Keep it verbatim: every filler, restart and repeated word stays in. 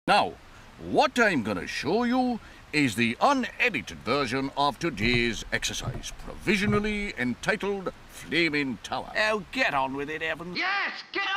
Now, what I'm gonna show you is the unedited version of today's exercise, provisionally entitled Flaming Tower. Oh, get on with it, Evan. Yes, get